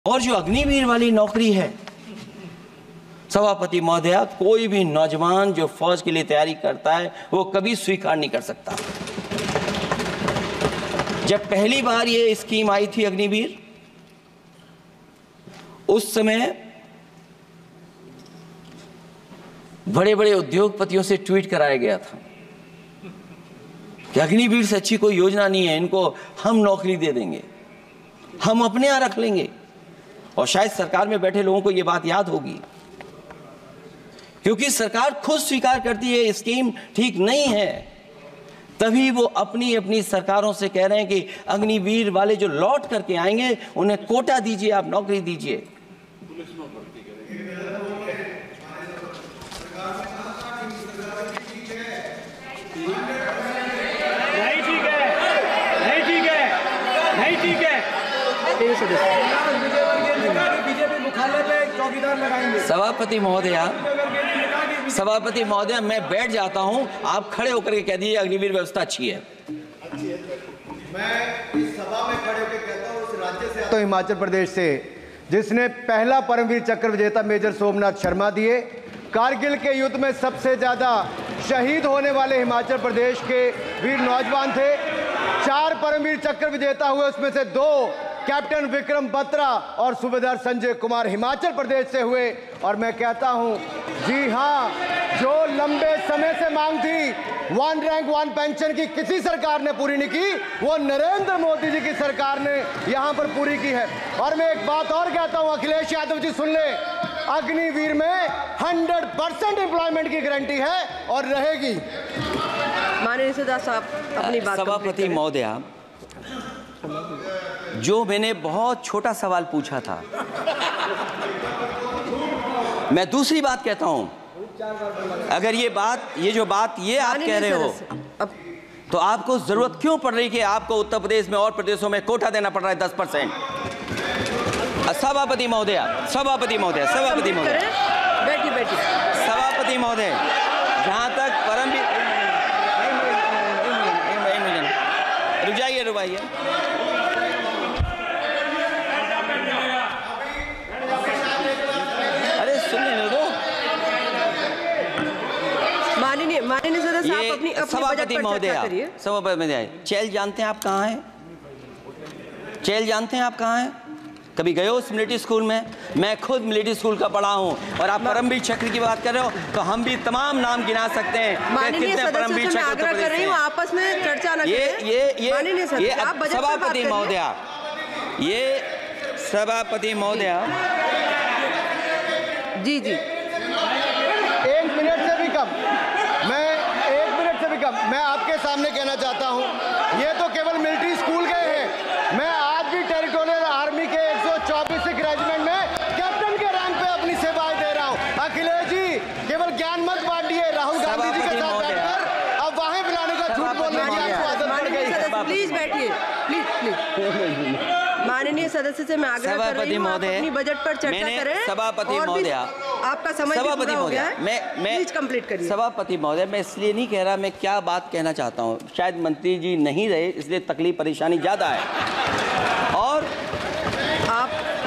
और जो अग्निवीर वाली नौकरी है सभापति महोदया, कोई भी नौजवान जो फौज के लिए तैयारी करता है वो कभी स्वीकार नहीं कर सकता। जब पहली बार ये स्कीम आई थी अग्निवीर, उस समय बड़े बड़े उद्योगपतियों से ट्वीट कराया गया था कि अग्निवीर से अच्छी कोई योजना नहीं है, इनको हम नौकरी दे देंगे, हम अपने यहां रख लेंगे। और शायद सरकार में बैठे लोगों को यह बात याद होगी, क्योंकि सरकार खुद स्वीकार करती है स्कीम ठीक नहीं है, तभी वो अपनी अपनी सरकारों से कह रहे हैं कि अग्निवीर वाले जो लौट करके आएंगे उन्हें कोटा दीजिए, आप नौकरी दीजिए। सभापति महोदया, मैं बैठ जाता हूं, आप खड़े होकर के कह दीजिए अग्निवीर व्यवस्था अच्छी है। मैं इस सभा में खड़े होकर कहता हूं, उस राज्य से आता हूं, हिमाचल प्रदेश से, जिसने पहला परमवीर चक्र विजेता मेजर सोमनाथ शर्मा दिए। कारगिल के युद्ध में सबसे ज्यादा शहीद होने वाले हिमाचल प्रदेश के वीर नौजवान थे। 4 परमवीर चक्र विजेता हुए, उसमें से 2 कैप्टन विक्रम बत्रा और सूबेदार संजय कुमार हिमाचल प्रदेश से हुए। और मैं कहता हूं, जी हां, जो लंबे समय से मांग थी 1 रैंक 1 पेंशन की, किसी सरकार ने पूरी नहीं की, वो नरेंद्र मोदी जी की सरकार ने यहां पर पूरी की है। और मैं एक बात और कहता हूं, अखिलेश यादव जी सुन ले, अग्निवीर में 100% एम्प्लॉयमेंट की गारंटी है और रहेगी। माननीय सदा साहब अपनी बात। सभापति महोदया, जो मैंने बहुत छोटा सवाल पूछा था, मैं दूसरी बात कहता हूं, अगर ये जो बात आप कह रहे हो, तो आपको जरूरत क्यों पड़ रही कि आपको उत्तर प्रदेश में और प्रदेशों में कोटा देना पड़ रहा है 10%? सभापति महोदया, सभापति महोदय, सभापति महोदय, सभापति महोदय, जहां तक परमवीर, रुक जाइए, अरे सुन लेने दो। माननीय सदस्य साहब अपनी सभापति महोदया, सभापति महोदय, चैल जानते हैं आप कहाँ हैं? चैल जानते हैं आप कहाँ हैं? कभी गए हो उस मिलिट्री स्कूल में? मैं खुद मिलिट्री स्कूल का पढ़ा हूँ। और आप परमवीर चक्र की बात कर रहे हो, तो हम भी तमाम नाम गिना सकते हैं कितने परमवीर चक्र उत्तर प्रदेश में। आपस में चर्चा न ये सभापति महोदया, ये सभापति महोदया, जी 1 मिनट से भी कम, मैं आपके सामने कहना चाहता हूं, ये तो केवल मिलिट्री स्कूल गए हैं। मैं आज भी टेरिटोरियल आर्मी के 124 रेजिमेंट में कैप्टन के रैंक पे अपनी सेवाएं दे रहा हूं। अखिलेश जी, केवल ज्ञान मत बांटिए, राहुल गांधी जी के साथ बैठकर अब वहां बुलाने का झूठ बोलने की आपको आदत पड़ गई। प्लीज बैठिए, प्लीज। माननीय सदस्य से मैं आग्रह कर रही हूं, आप अपनी बजट पर चर्चा करें। सभापति महोदया, आपका समय पूरा हो गया है, मैं प्लीज कंप्लीट करिए। सभापति महोदय, मैं इसलिए नहीं कह रहा, मैं क्या बात कहना चाहता हूं, शायद मंत्री जी नहीं रहे इसलिए तकलीफ परेशानी ज्यादा है। और आप,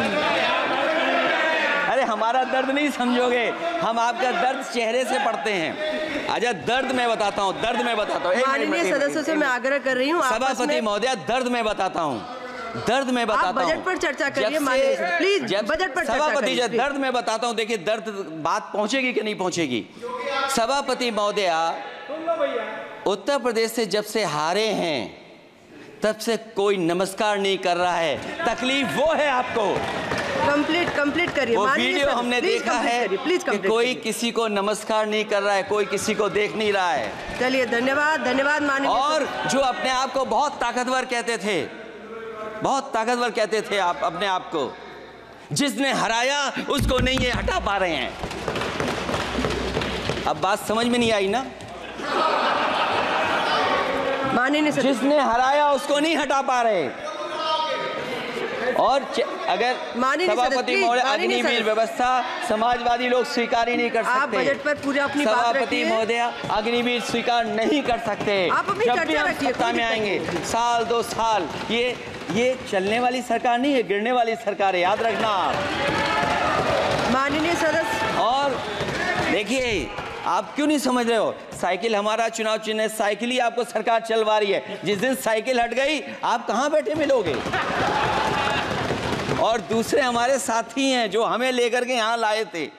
अरे हमारा दर्द नहीं समझोगे, हम आपका दर्द चेहरे से पढ़ते हैं। अच्छा, दर्द मैं बताता हूँ, माननीय सदस्यों से मैं आग्रह कर रही हूँ, सभापति महोदया, दर्द मैं बताता हूँ, बजट पर चर्चा करिए, प्लीज बजट पर सभापति जी, दर्द मैं बताता हूं। देखिए, दर्द बात पहुंचेगी कि नहीं पहुंचेगी। सभापति महोदया, उत्तर प्रदेश से जब से हारे हैं तब से कोई नमस्कार नहीं कर रहा है। तकलीफ वो है आपको। कंप्लीट करिए। वो वीडियो हमने देखा है कि कोई किसी को नमस्कार नहीं कर रहा है, कोई किसी को देख नहीं रहा है। चलिए, धन्यवाद माननीय। और जो अपने आप को बहुत ताकतवर कहते थे, बहुत ताकतवर कहते थे आप अपने आप को, जिसने हराया उसको नहीं ये हटा पा रहे हैं। अब बात समझ में नहीं आई ना? माननीय जिसने हराया उसको नहीं हटा पा रहे। और अगर सभापति महोदय, अग्निवीर व्यवस्था समाजवादी लोग स्वीकार ही नहीं कर सकते। आप बजट पर पूरी अपनी बात सभापति रखिए। महोदय, अग्निवीर स्वीकार नहीं कर सकते। आप अपनी जब भी चर्चा हम रखिए, सत्ता में आएंगे, 1-2 साल, ये ये चलने वाली सरकार नहीं है, गिरने वाली सरकार है, याद रखना आप। माननीय सदस्य। और देखिए, आप क्यों नहीं समझ रहे हो, साइकिल हमारा चुनाव चिन्ह है, साइकिल ही आपको सरकार चलवा रही है। जिस दिन साइकिल हट गई, आप कहाँ बैठे मिलोगे? और दूसरे हमारे साथी हैं जो हमें लेकर के यहाँ लाए थे।